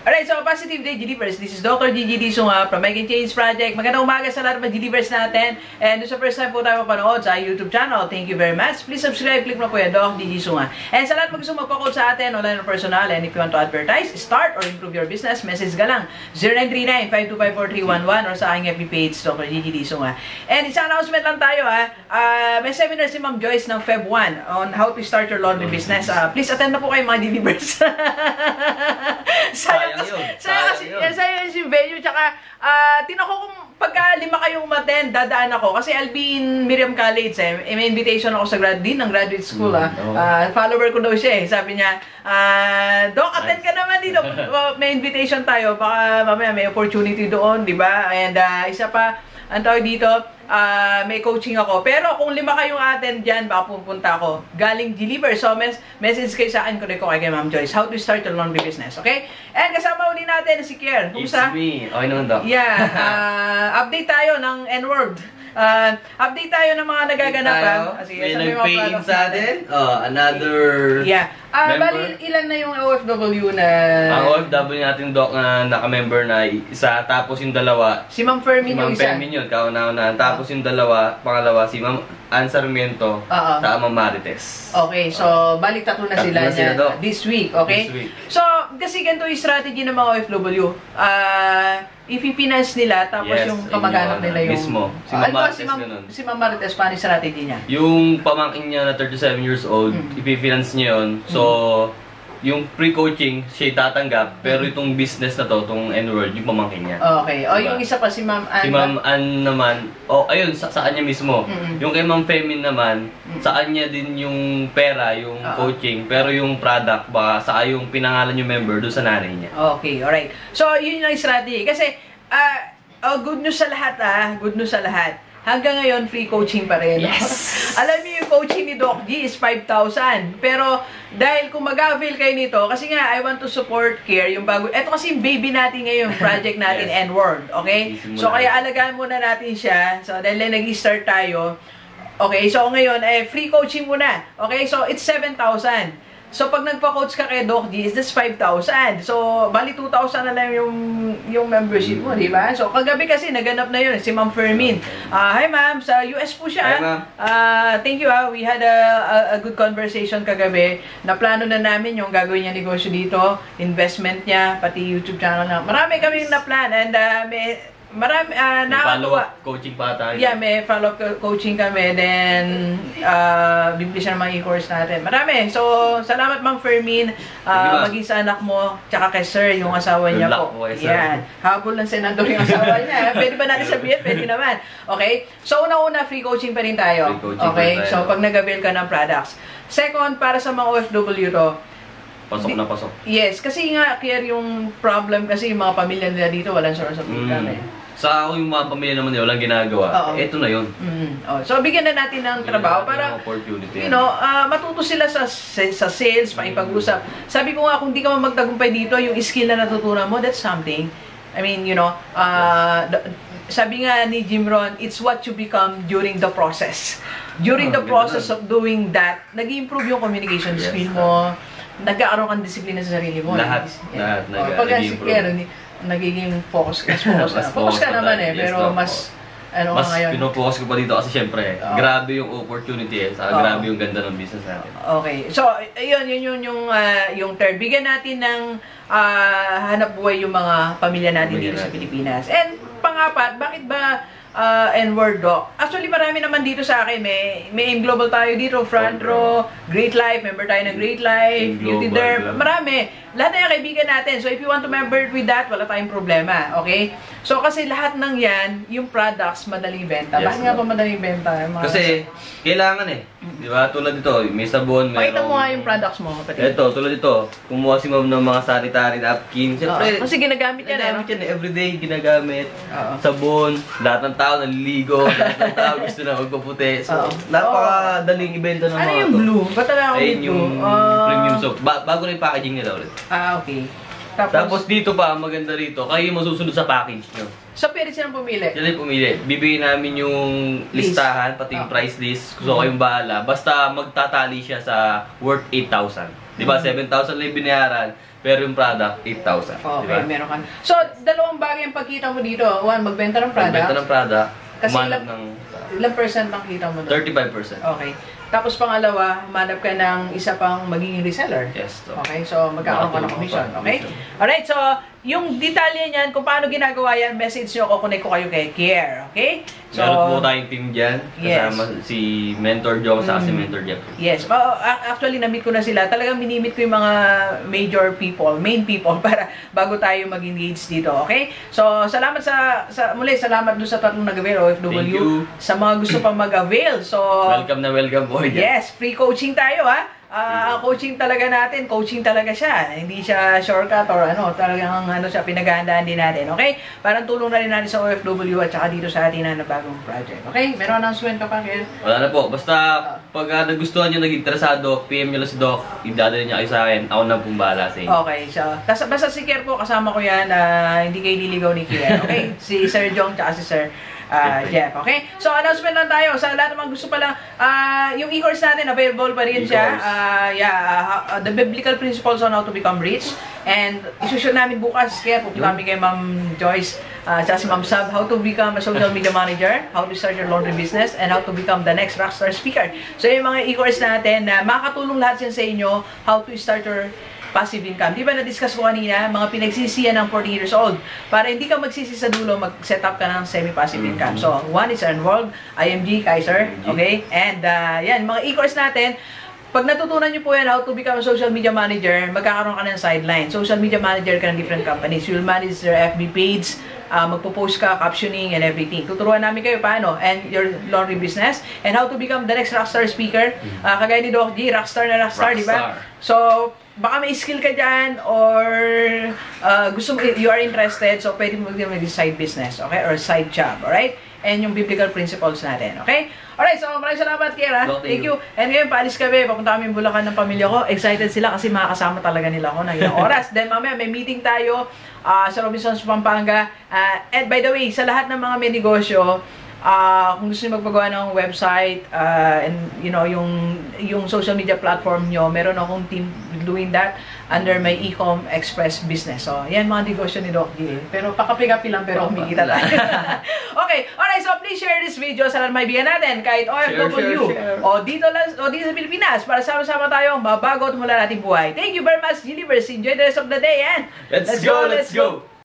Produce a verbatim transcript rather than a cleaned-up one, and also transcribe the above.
Alright, so Positive Day Gilivers. This is Doctor Gigi Disunga from Make and Change Project. Magandang umaga sa lahat ng Gilivers natin. And sa first time po tayo mapanood sa YouTube channel, thank you very much. Please subscribe, click mo po yan, Doc Gigi Disunga. And sa lahat mag gusto magpa-call sa atin, online or personal, and if you want to advertise, start or improve your business, message ka lang zero nine three nine, five two five, four three one one or sa aking F B page, Doctor Gigi Disunga. And isang announcement lang tayo ha. Uh, may seminar si Ma'am Joyce ng February first on how to start your laundry business. Uh, please attend na po kayo mga Gilivers. Sayang kasi, sayang kasi, sayang kasi yung venue, tsaka, uh, tinako kung pagka lima kayong umattend, dadaan ako. Kasi I'll be in Miriam College, eh. May invitation ako sa grad din ng graduate school, mm, ah. Oh. Uh, follower ko daw siya, eh. Sabi niya, uh, Doc, attend ka naman dito. May invitation tayo, baka mamaya may opportunity doon, di ba? And, uh, isa pa, ang tawag dito, uh, may coaching ako. Pero kung lima kayong attend dyan, baka pupunta ako. Galing Gilivers. So, mes message kayo sa akin, kunin ko kay Ma'am Joyce. How to start your laundry business, okay? And kasama uli natin si Kier. It's me. Okay naman, Doc. Yeah. Uh, update tayo ng N-word. Uh, update tayo ng mga nagaganapan. May nag-pay-in sa atin. Oh, another yeah. Uh, member. Bali, ilan na yung O F W na... Ang O F W natin, Doc, na naka-member na isa, tapos yung dalawa. Si Ma'am Fermin si yung isa. Ma'am Fermin yun, kauna-una. Tapos yung dalawa, pangalawa, si Ma'am Ann Sarmiento, uh -oh. sa Ma'am Marites. Okay, so balik tatlo na sila, na sila niya, this week, okay? This week. So, kasi ganito yung strategy ng mga O F W. Uh, i-finance nila, tapos yes, yung kamag-anak nila yung... Mismo. Si Ma'am uh, Marites si Ma'am, ganun. Si Ma'am Marites, paano yung strategy niya? Yung pamangkin niya na thirty-seven years old, mm. ipi-finance niya yun. So, mm. yung pre-coaching, siya tatanggap, pero itong business na to, itong N-word, yung pamangkin niya. Okay. O, diba? Yung isa pa, si Ma'am Ann. Si Ma'am Ann naman, o, oh, ayun, sa saan niya mismo. Mm -hmm. Yung kay Ma'am Femin naman, mm -hmm. saan niya din yung pera, yung uh -oh. coaching, pero yung product, baka saan yung pinangalan yung member doon sa nanay niya. Okay, alright. So, yun yung strategy. Kasi, uh, oh, good news sa lahat, ah. Good news sa lahat. Hanggang ngayon, free coaching pa rin. Yes! Alam niyo yung coaching ni Doc G is five thousand. Pero, dahil kung mag-avail kayo nito, kasi nga, I want to support Care, yung bago, eto kasi yung baby natin ngayon, project natin, yes. N-word, okay? So, kaya alagaan muna natin siya. So, dahil nag-start tayo, okay? So, ngayon, eh, free coaching muna. Okay? So, it's seven thousand. So, pag nagpa-coach ka kay Doc G, is this five thousand. So, bali two thousand na lang yung, yung membership mo, di ba? So, kagabi kasi, naganap na yun, si Ma'am Fermin. Uh, hi, Ma'am. Sa U S po siya. Hi, Ma'am. Uh, thank you, ha. We had a, a, a good conversation kagabi. Naplano na namin yung gagawin niya negosyo dito, investment niya, pati YouTube channel na. Marami kaming na-plan and uh, may... Marami, uh, may follow-up coaching pa tayo. Yeah, may follow-up coaching kami. Then, uh, bibili siya ng mga e-course natin. Marami. So, salamat Ma'am Fermin. Uh, maging sa anak mo, tsaka kay Sir, yung asawa niya po. Yan. Habol ng senador yung asawa niya. Pwede ba natin sabihin? Pwede naman. Okay? So, una-una, free coaching pa rin tayo. Okay? So, pag nag-avail ka ng products. Second, para sa mga O F W to, pasok na pasok. Yes, kasi nga, clear yung problem kasi yung mga pamilya nila dito, walang source of income eh. Sa ako yung mga pamilya naman nila, walang ginagawa. Uh -oh. Ito na yun. Mm. Oh, so, bigyan na natin ng trabaho para, opportunity, you know, uh, matuto sila sa, sa sales, makipag-usap. Sabi ko nga, kung di ka magtagumpay dito, yung skill na natutunan mo, that's something. I mean, you know, uh, sabi nga ni Jim Rohn, it's what you become during the process. During the process of doing that, nag-improve yung communication skill mo, nagkakaroon kang disiplina sa sarili mo. Lahat. Yeah. Lahat. Oh, pag nag-improve. Nagiging focus ka. Focus ka, focus ka naman eh, yes, pero mas, ano mas ngayon? pinofocus ko pa dito kasi syempre, oh. grabe yung opportunity eh, saka oh. grabe yung ganda ng business natin. Okay. So, ayun, yun yun yung, uh, yung third. Bigyan natin ng uh, hanap buhay yung mga pamilya natin pamilya dito natin. Sa Pilipinas. And pangapat, bakit ba uh, N-word, Doc? Actually, marami naman dito sa akin. May, may global tayo dito, Front Row, Great Life, member tayo ng Great Life, Beauty Derm, marami. Lahat na yung kaibigan natin. So, if you want to member with that, wala tayong problema. Okay? So, kasi lahat ng yan, yung products, madaling benta. Yes, Bakit nga ba madaling benta? Mga kasi, kailangan eh. Di ba? Tulad dito, may sabon, may... Pakita mo nga yung products mo, kapatid. Ito, tulad dito. Kumuha si Ma'am ng mga sari-tari, napkin. Siyempre, oh, kasi ginagamit yan. Ginagamit yan eh. Everyday, ginagamit. Uh -oh. Sabon. Lahat ng tao naliligo. Lahat ng tao gusto na magpaputi. So, uh -oh. napakadaling ibenta ng ano mga yung to. blue? Ba't talaga ako yung blue? Uh... premium soap. Ba bago na yung packaging nila ulit. Ah, okay. Tapos, Tapos dito pa, maganda rito, kayo yung masusunod sa package nyo. So, pwede silang pumili? Sila yung pumili. Bibigyan namin yung listahan, pati yung oh. price list. Gusto mm-hmm. kayong bahala. Basta magtatali siya sa worth eight thousand. Diba? Mm-hmm. seven thousand lang binayaran. pero yung product, eight thousand. Okay, diba? meron ka. So, dalawang bagay ang pagkita mo dito. One, magbenta ng product. Magbenta ng product, Kasi humanap ilang, ng... ilang percent ang kita mo doon? thirty-five percent. Okay. Tapos pangalawa, humanap ka ng isa pang magiging reseller. Yes. So. Okay, so magkakaroon ka ng commission. Okay? Alright, so yung detalye niyan, kung paano ginagawa yan, message nyo, kukunik ko kayo kay Kier. Okay? So, meron po tayong team dyan. Kasama yes. si Mentor Joe sa Mm. si Mentor Jeff. Yes. Uh, actually, na-meet ko na sila. Talagang minimit ko yung mga major people, main people, para bago tayo mag-engage dito. Okay? So, salamat sa, sa muli, salamat doon sa tatlong nag-avail, O F W. Thank you. Sa mga gusto pang mag-avail. So, Welcome na welcome po. yes, free coaching tayo, ha? Ah, uh, coaching talaga natin, coaching talaga siya. Hindi siya shortcut or ano, talagang ano siya, pinaghahandaan din natin, okay? Parang tulong na rin natin sa O F W at saka dito sa atin na bagong project, okay? Meron announcement ka pa, Kel? Wala na po. Basta pag uh, nagustuhan nyo, nag-interesado, P M nyo lang si Doc, idadali niya kayo sa akin, ako na pong bahala sa inyo. Okay, so, basta, basta si Kier po, kasama ko yan, uh, hindi kayo nililigaw ni Kier, okay? Si Sir Jong tsaka si Sir Uh, Jeff, okay? So, announcement lang tayo. Sa lahat naman gusto pala, uh, yung e-course natin, available pa rin siya. Uh, yeah, uh, the biblical principles on how to become rich. And, isushoot namin bukas, kaya pupunta kami kay Ma'am Joyce, uh, tsaka si Ma'am Sab, how to become a social media manager, how to start your laundry business, and how to become the next rockstar speaker. So, yung mga e-course natin, na uh, makakatulong lahat yan sa inyo, how to start your passive income. Di ba na-discuss ko kanina, mga pinagsisiyan ng forty years old. Para hindi ka magsisi sa dulo, mag-set up ka ng semi-passive mm-hmm. income. So, one is Enrolled, I M G, Kaiser, okay? And, uh, yan, mga e-course natin, pag natutunan nyo po yan how to become a social media manager, magkakaroon ka ng sideline. Social media manager ka ng different companies. You'll manage their F B page, uh, magpo-post ka, captioning, and everything. Tuturuan namin kayo paano, and your laundry business, and how to become the next rockstar speaker. Uh, kagaya ni Doc G, rockstar na rockstar, rockstar. Di ba? So, baka may skill ka dyan or uh, gusto mo, you are interested, so pwede mo mag side business, okay? Or side job, alright? And yung biblical principles natin, okay? Alright, so maraming salamat, Kiera. Thank you. And ngayon, paalis kami. Papunta kami Bulacan ng pamilya ko. Excited sila kasi makakasama talaga nila ako ng ilang oras. Then mamaya, may meeting tayo uh, sa Robinsons, Pampanga. Uh, and by the way, sa lahat ng mga may negosyo, Uh, kung gusto niyo magpagawa ng website uh, and you know yung yung social media platform nyo, meron akong team doing that under my Ecom Express business. So, yan mga negosyo ni Doc G. Pero pakapi-kapi lang pero kumikita tayo. Okay, alright, so please share this video sa lahat ng maibigan natin kahit O F W share, share, share. o dito lang o dito sa Pilipinas para sama-sama tayong mabago at mula nating buhay. Thank you very much, Universe. Enjoy the rest of the day and let's, let's go, let's go. go.